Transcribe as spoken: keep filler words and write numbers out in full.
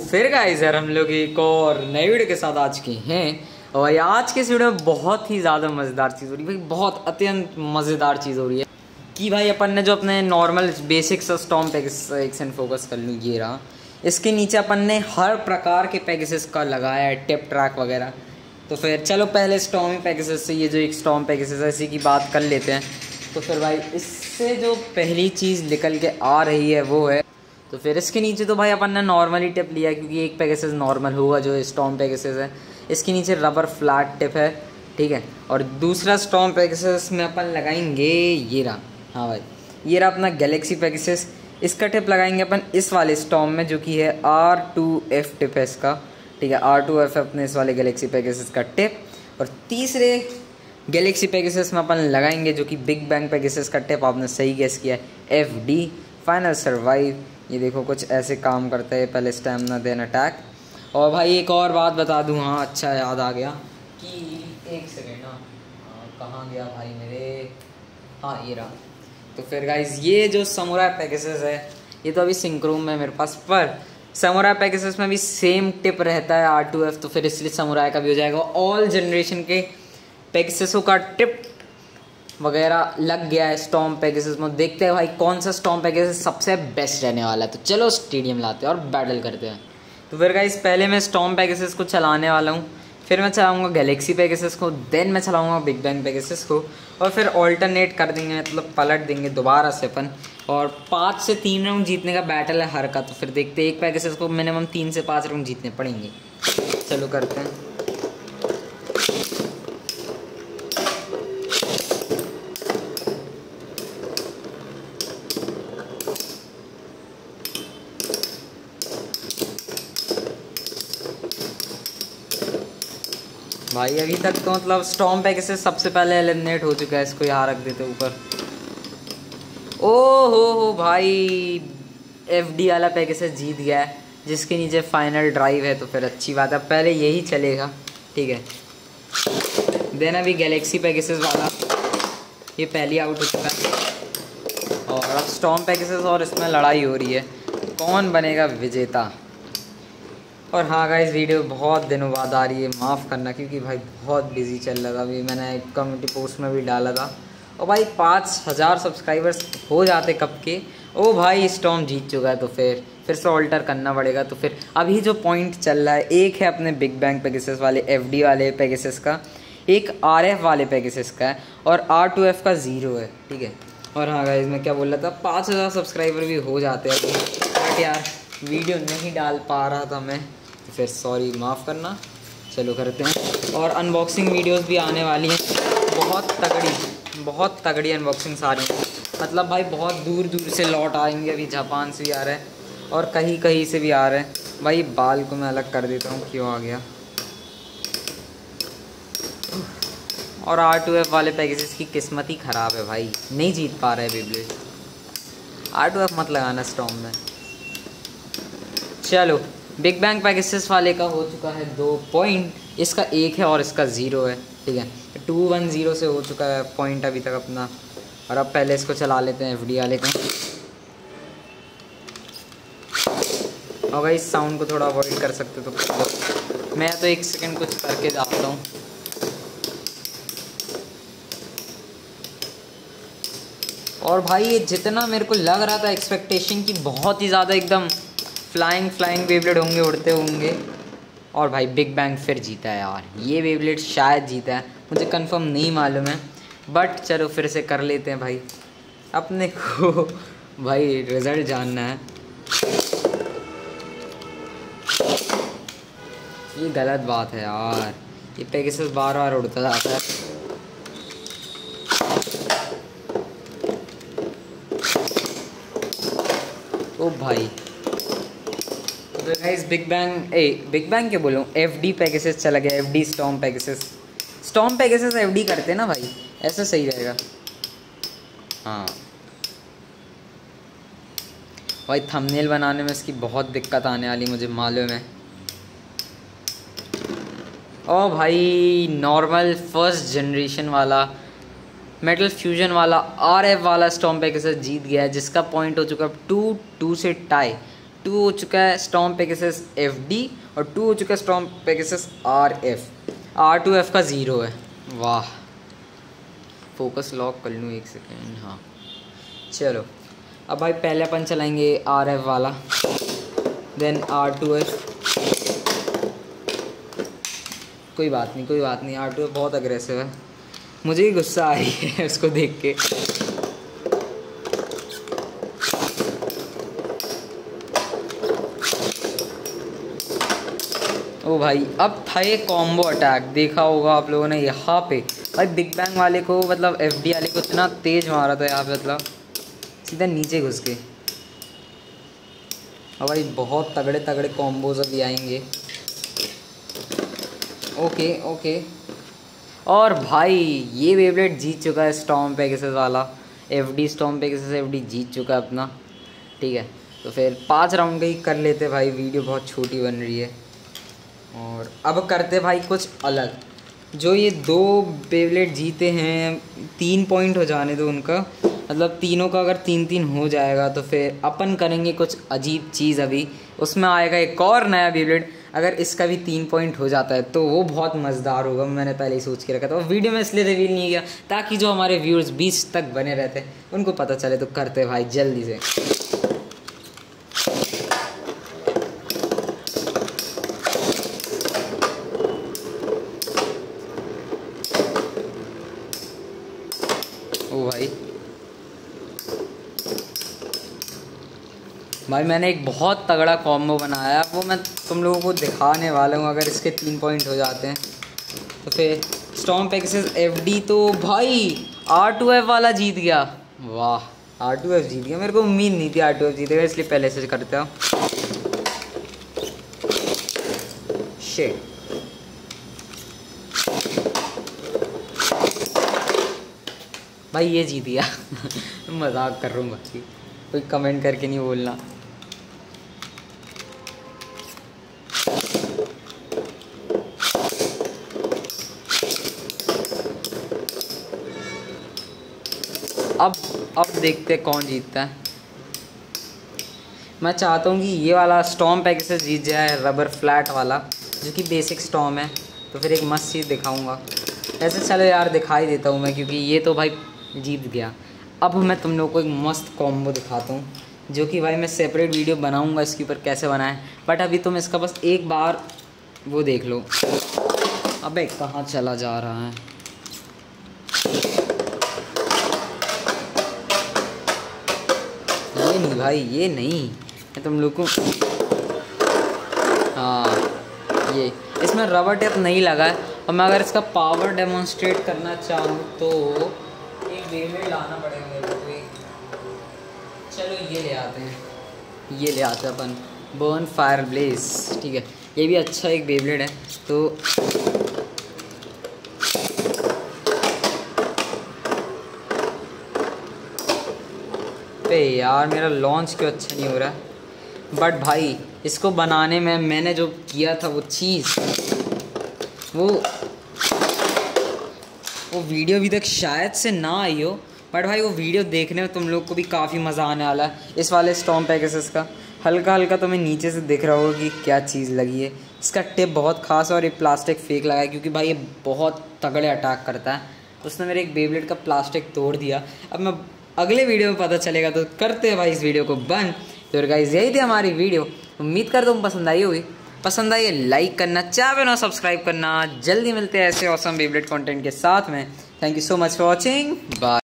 फिर गाइस यार हम लोग एक और नई वीडियो के साथ आज के हैं। और भाई आज के इस वीडियो में बहुत ही ज़्यादा मज़ेदार चीज़ हो रही है भाई, बहुत अत्यंत मज़ेदार चीज़ हो रही है कि भाई अपन ने जो अपने नॉर्मल बेसिक सा स्टॉम पैकेज फोकस कर लूँ, ये रहा। इसके नीचे अपन ने हर प्रकार के पैकेजेस का लगाया है, टिप ट्रैक वगैरह। तो फिर चलो पहले स्टॉमी पैकेजेस से ये जो एक स्टॉम पैकेजेस है इसी की बात कर लेते हैं। तो फिर भाई इससे जो पहली चीज़ निकल के आ रही है वो है, तो फिर इसके नीचे तो भाई अपन ने नॉर्मली टिप लिया क्योंकि एक पैकेजेस नॉर्मल होगा जो स्टॉम पैकेजेस है। इसके नीचे रबर फ्लैट टिप है, ठीक है। और दूसरा स्टॉम पैकेजेस में अपन लगाएंगे ये रहा, हाँ भाई ये रहा अपना गैलेक्सी पैकेजेस। इसका टिप लगाएंगे अपन इस वाले स्टॉम में जो कि है आर टू एफ टिप है इसका, ठीक है। आर टू एफ अपने इस वाले गैलेक्सी पैकेजेस का टिप। और तीसरे गैलेक्सी पैकेजेस में अपन लगाएंगे जो कि बिग बैंग पैकेजेस का टिप, आपने सही गेस किया है, एफ डी फाइनल सर्वाइव। ये देखो कुछ ऐसे काम करता है, पहले स्टैमिना देन अटैक। और भाई एक और बात बता दूं, हाँ अच्छा याद आ गया कि एक सेकेंड, हाँ कहाँ गया भाई मेरे, हाँ ये रहा। तो फिर गाइज ये जो समुराई पैकेजेस है ये तो अभी सिंक्रोम में मेरे पास, पर समुराई पैकेजेस में भी सेम टिप रहता है आर टू एफ, तो फिर इसलिए समुराई का भी हो जाएगा। ऑल जनरेशन के पैकेजेसों का टिप वगैरह लग गया है स्टॉम पैकेजेस में। देखते हैं भाई कौन सा स्टॉम पैकेज सबसे बेस्ट रहने वाला है। तो चलो स्टेडियम लाते हैं और बैटल करते हैं। तो फिर गाइस पहले मैं स्टॉम पैकेजेस को चलाने वाला हूँ, फिर मैं चलाऊँगा गैलेक्सी पैकेजेस को, देन मैं चलाऊँगा बिग बैंग पैकेजेस को, और फिर ऑल्टरनेट कर देंगे, मतलब पलट देंगे दोबारा से अपन। और पाँच से तीन राउंड जीतने का बैटल है हर का। तो फिर देखते हैं एक पैकेजेस को मिनिमम तीन से पाँच राउंड जीतने पड़ेंगे। चलो करते हैं। भाई अभी तक तो मतलब स्टॉम पैकेजेस सबसे पहले एलिमिनेट हो चुका है, इसको यहाँ रख देते ऊपर। ओ हो हो भाई एफ डी वाला पैकेजेस जीत गया है जिसके नीचे फाइनल ड्राइव है, तो फिर अच्छी बात है, पहले यही चलेगा, ठीक है। देन अभी गैलेक्सी पैकेजेस वाला ये पहली आउट हो चुका है, और अब स्टॉम पैकेजेस और इसमें लड़ाई हो रही है, कौन बनेगा विजेता। और हाँ गाइस वीडियो बहुत दिनों बाद आ रही है, माफ़ करना क्योंकि भाई बहुत बिजी चल रहा था। अभी मैंने एक कम्युनिटी पोस्ट में भी डाला था, और भाई पाँच हज़ार सब्सक्राइबर्स हो जाते कब के। ओ भाई स्टॉम जीत चुका है, तो फिर फिर से ऑल्टर करना पड़ेगा। तो फिर अभी जो पॉइंट चल रहा है, एक है अपने बिग बैंग पैकेजेस वाले एफ डी वाले पैकेजेस का, एक आर एफ वाले पैकेजेस का है, और आर टू एफ का ज़ीरो है, ठीक है। और हाँ गाइस मैं क्या बोल रहा था, पाँच हज़ार सब्सक्राइबर भी हो जाते हैं, बट यार वीडियो नहीं डाल पा रहा था मैं, तो फिर सॉरी माफ़ करना। चलो करते हैं। और अनबॉक्सिंग वीडियोस भी आने वाली हैं, बहुत तगड़ी बहुत तगड़ी अनबॉक्सिंग्स आ रही हैं। मतलब भाई बहुत दूर दूर से लौट आएंगे, अभी जापान से भी आ रहे हैं और कहीं कहीं से भी आ रहे हैं। भाई बाल को मैं अलग कर देता हूँ, क्यों आ गया। और आर टू एफ वाले पैकेजेस की किस्मत ही ख़राब है भाई, नहीं जीत पा रहे बेब्लेड। आर टू एफ मत लगाना स्टॉम में। चलो बिग बैंग पैकेजेस वाले का हो चुका है दो पॉइंट, इसका एक है और इसका ज़ीरो है, ठीक है। टू वन ज़ीरो से हो चुका है पॉइंट अभी तक अपना। और अब पहले इसको चला लेते हैं एफ डी वाले को। और भाई इस साउंड को थोड़ा अवॉइड कर सकते तो कर, मैं तो एक सेकंड कुछ करके जाता हूँ। और भाई ये जितना मेरे को लग रहा था एक्सपेक्टेशन की बहुत ही ज़्यादा एकदम फ्लाइंग फ्लाइंग बेब्लेड होंगे, उड़ते होंगे। और भाई बिग बैंग फिर जीता है यार, ये बेब्लेड शायद जीता है, मुझे कंफर्म नहीं मालूम है, बट चलो फिर से कर लेते हैं भाई, अपने को भाई रिज़ल्ट जानना है। ये गलत बात है यार, ये पैकेजेस बार बार उड़ता जाता है। ओ भाई तो गाइस बिग बैंग ए बिग बैंग क्या बोलूँ, एफ डी पैकेजेस चला गया, F D storm packages. Storm packages F D करते हैं ना भाई, ऐसा सही रहेगा। हाँ भाई थंबनेल बनाने में इसकी बहुत दिक्कत आने वाली मुझे मालूम है। ओ भाई नॉर्मल फर्स्ट जनरेशन वाला मेटल फ्यूजन वाला आर एफ वाला स्टॉम पैकेजेस जीत गया है, जिसका पॉइंट हो चुका है टू टू से टाई। टू हो चुका है स्टॉर्म पेगासस एफ डी और टू हो चुका है storm Pegasus R F. R two F का ज़ीरो है। वाह, फोकस लॉक कर लूँ एक सेकेंड। हाँ चलो, अब भाई पहले अपन चलाएंगे आर एफ वाला, देन आर टू एफ। कोई बात नहीं कोई बात नहीं, आर टू एफ बहुत अग्रेसिव है, मुझे ही गुस्सा आ रही है उसको देख के। ओ भाई, अब था ये कॉम्बो अटैक, देखा होगा आप लोगों ने यहाँ पे। भाई बिग बैंग वाले को मतलब एफ डी वाले को इतना तेज मारा था यहाँ पे, मतलब सीधा नीचे घुस के। और भाई बहुत तगड़े तगड़े कॉम्बोज अभी आएंगे। ओके ओके, और भाई ये बेब्लेड जीत चुका है स्टॉर्म पेगासस वाला, F D storm Pegasus F D जीत चुका है अपना। ठीक है, तो फिर पाँच राउंड का ही कर लेते भाई, वीडियो बहुत छोटी बन रही है। और अब करते भाई कुछ अलग। जो ये दो बेब्लेड जीते हैं, तीन पॉइंट हो जाने दो उनका, मतलब तीनों का अगर तीन तीन हो जाएगा तो फिर अपन करेंगे कुछ अजीब चीज़। अभी उसमें आएगा एक और नया बेब्लेड, अगर इसका भी तीन पॉइंट हो जाता है तो वो बहुत मज़ेदार होगा। मैंने पहले ही सोच के रखा था, वो वीडियो में इसलिए रिवील नहीं किया ताकि जो हमारे व्यूअर्स बीच तक बने रहते उनको पता चले। तो करते भाई जल्दी से। ओ भाई भाई मैंने एक बहुत तगड़ा कॉम्बो बनाया, वो मैं तुम लोगों को दिखाने वाला हूँ। अगर इसके तीन पॉइंट हो जाते हैं तो फिर स्टॉर्म पेगासस एफ डी तो भाई आर टू एफ वाला जीत गया। वाह, आर टू एफ जीत गया, मेरे को उम्मीद नहीं थी आर टू एफ जीतेगा, इसलिए पहले से करते हो। शिट, भाई ये जीत गया। मजाक कर रहा हूँ भाई, कोई कमेंट करके नहीं बोलना। अब अब देखते हैं कौन जीतता है। मैं चाहता हूँ कि ये वाला स्टॉर्म पेगासस जीत जाए, रबर फ्लैट वाला, जो कि बेसिक स्टॉर्म है। तो फिर एक मस्त चीज़ दिखाऊंगा। ऐसे चलो यार दिखा ही देता हूँ मैं, क्योंकि ये तो भाई जीत गया। अब मैं तुम लोग को एक मस्त कॉम्बो दिखाता हूँ, जो कि भाई मैं सेपरेट वीडियो बनाऊँगा इसके ऊपर कैसे बनाएं, बट अभी तुम इसका बस एक बार वो देख लो। अबे कहाँ चला जा रहा है? ये नहीं भाई, ये नहीं, मैं तुम लोग को, हाँ ये इसमें रबर टेप नहीं लगा है। और मैं अगर इसका पावर डेमोन्स्ट्रेट करना चाहूँ तो एक बेब्लेड लाना पड़ेगा मेरे को एक। चलो ये ले आते हैं, ये ले आते हैं अपन, बर्न फायर ब्लेज। ठीक है, ये भी अच्छा एक बेब्लेड है। तो पे यार मेरा लॉन्च क्यों अच्छा नहीं हो रहा है। बट भाई इसको बनाने में मैंने जो किया था वो चीज़, वो वो वीडियो अभी तक शायद से ना आई हो, बट भाई वो वीडियो देखने में तुम लोग को भी काफ़ी मज़ा आने वाला है। इस वाले स्टॉर्म पेगासस का हल्का हल्का तुम्हें नीचे से दिख रहा होगा कि क्या चीज़ लगी है। इसका टिप बहुत खास और ये प्लास्टिक फेक लगा है, क्योंकि भाई ये बहुत तगड़े अटैक करता है। उसने मेरे एक बेब्लेड का प्लास्टिक तोड़ दिया। अब मैं अगले वीडियो में पता चलेगा, तो करते हैं भाई इस वीडियो को बंद। तो गाइस यही थी हमारी वीडियो, उम्मीद करता हूँ पसंद आई होगी। पसंद आई लाइक करना, चाहे ना सब्सक्राइब करना। जल्दी मिलते हैं ऐसे ऑसम बेब्लेड कंटेंट के साथ में। Thank you so much for watching, bye.